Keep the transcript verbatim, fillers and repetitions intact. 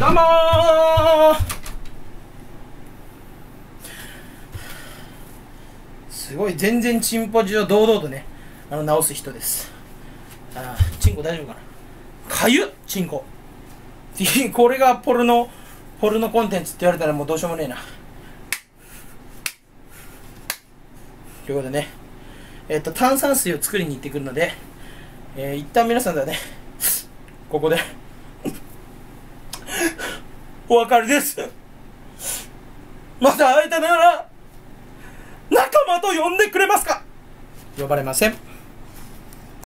どうもー。すごい全然チンポジを堂々とね、あの直す人です。あー、チンコ大丈夫かな。かゆっ、チンコ。これがポルノポルノコンテンツって言われたらもうどうしようもねえな。ということでね、えっと炭酸水を作りに行ってくるので、えー、一旦皆さんではね、ここでお別れです。また会えたなら仲間と呼んでくれますか。呼ばれません。